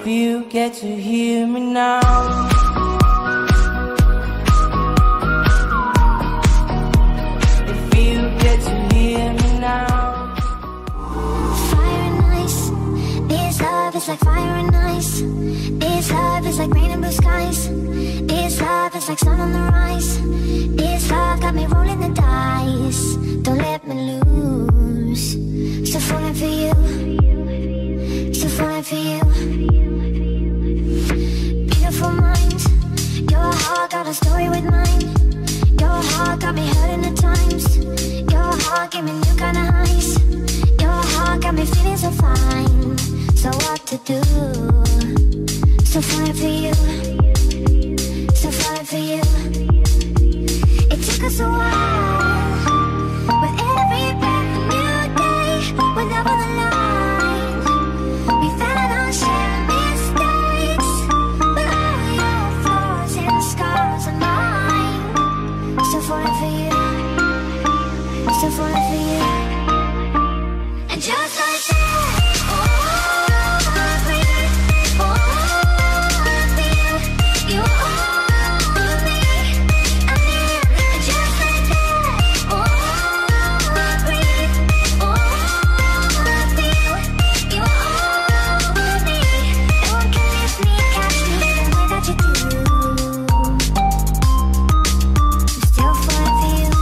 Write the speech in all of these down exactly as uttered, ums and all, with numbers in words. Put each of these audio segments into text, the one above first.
If you get to hear me now, if you get to hear me now. Fire and ice, this love is like fire and ice. This love is like rain and blue skies. This love is like sun on the rise. This love got me rolling the dice. Don't let me lose. Still falling for you. Still falling for you. Beautiful mind. Your heart got a story with mine. Your heart got me hurting at times. Your heart gave me new kind of highs. Your heart got me feeling so fine. So what to do? Still falling for you. Still falling for you. It took us a while. With every brand new day, we're love on the line. We found our share of mistakes, but all your flaws and scars are mine. Still falling for you. Still falling for you. And just like that, oh, I breathe, oh, I feel you over me. I mean, and just like that, oh, I breathe, oh, I feel you over me. No one can lift me, catch me the way that you do. I'm still falling for you.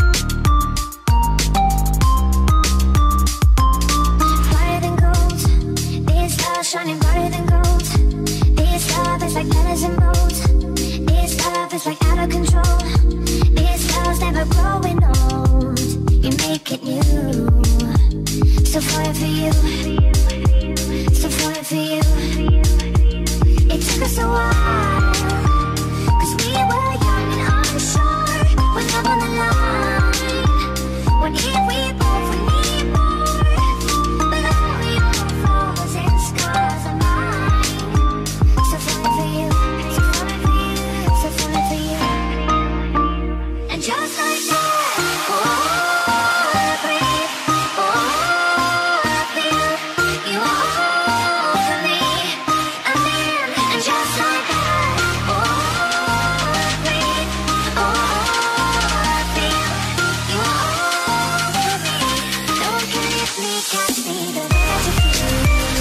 Brighter than gold, this love shining brighter than gold. This love is like letters and bold. This love is like out of control. This love's never growing old. You make it new. Still falling for you. Still falling for you. It took us a while, cause we were young and unsure. When love on the line, when here we both need more. But all your flaws and scars are mine. Still falling for you. Still falling for you. Still falling for you. And just like that, oh, I breathe, oh, I feel you over me. I mean, and just like that, oh, I breathe, oh, I feel you over me. No one can lift me, catch me the way that you feel.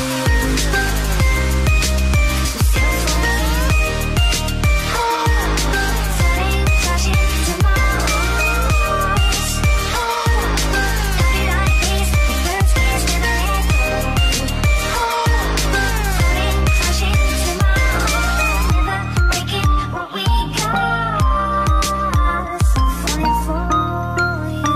Still falling, oh, falling, crashing into my arms. Oh, naughty like this, the first kiss never let go. Oh, falling, crashing into my arms, never breaking what we got. So falling for you.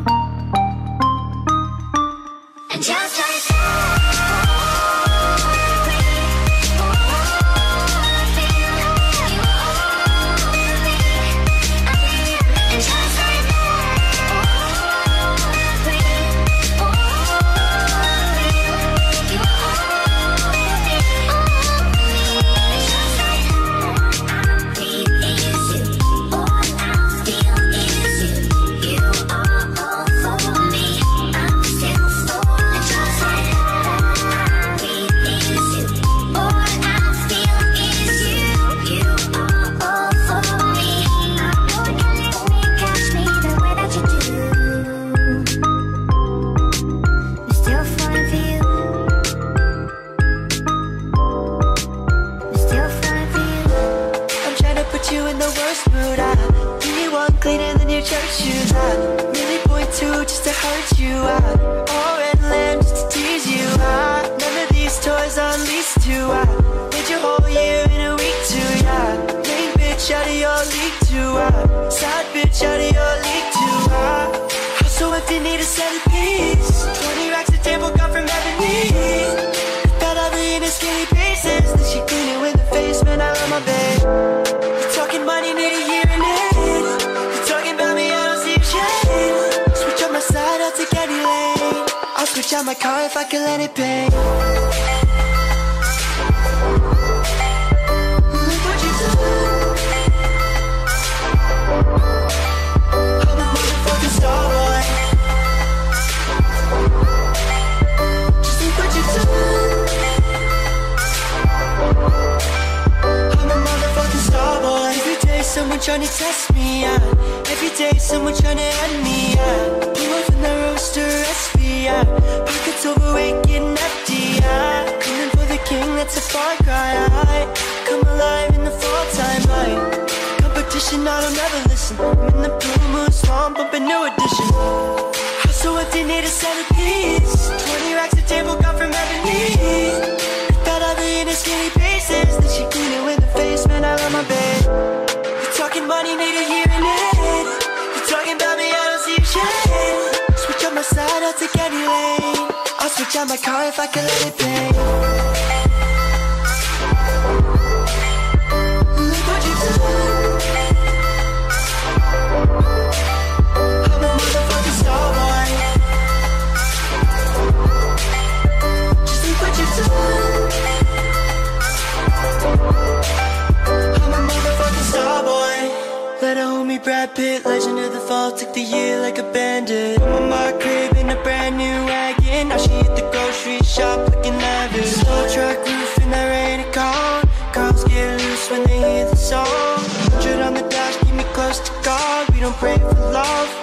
And just like that, oh, I breathe, oh, I feel you over me. I mean, and just like that, oh, I breathe, oh, I feel you over me. And just like that, all I breathe is you. All I feel is you. You are all for me. I'm still falling. Just like that, all I breathe is you. All I feel is you. You are all for me. No one can lift me, catch me the way that you do. I'm still falling for you. I'm still falling for you. I'm trying to put you in the worst mood. I give you one cleaner than your church shoes. I really point to just to hurt you. I all red lamb just to tease you. I none of these toys are leased to. I made your whole year in a week too. Yeah, main bitch out of your league too. I side bitch out of your league too. I so empty, need a centerpiece. Twenty racks of table got from ebony. Got every in a skinny pieces. Then she clean it with the face, man, I love my bed. You're talking money, need a year in it. You're talking about me, I don't see a shade. Switch on my side, I'll take any lane. I'll switch out my car if I can let it pay. Look what you do. I'm a motherfucking star boy. Just look what you do. someone trying to test me, yeah. Every day someone trying to end me, yeah. Pull up in the roaster S V, yeah. Pockets overweight, getting empty, yeah. Coming for the king, that's a far cry, I come alive in the fall time light. Competition, I don't ever listen. I'm in the blue moon swamp, bumping new edition. House so empty, need a centerpiece. Twenty racks of table got from ebony. Thought I'd be in a skinny pieces. Then she clean it with her face, man, I love my bed. You talking money, need a hearing it. You talking about me, I don't see a shade. Switch up my side, I'll take any lane. I'll switch out my car if I can let it play. Look what you've done. I'm a motherfucking star boy. Just look what you've done. I'm a motherfucking star boy. Let a homie Brad Pitt, legend of the fall, took the year like a bandit. I'm on my crib in a brand new wagon. Now she hit the grocery shop looking lavish. Slow truck roof in that rain and calm. Girls get loose when they hear the song. Hundred on the dash, keep me close to God. We don't pray for love.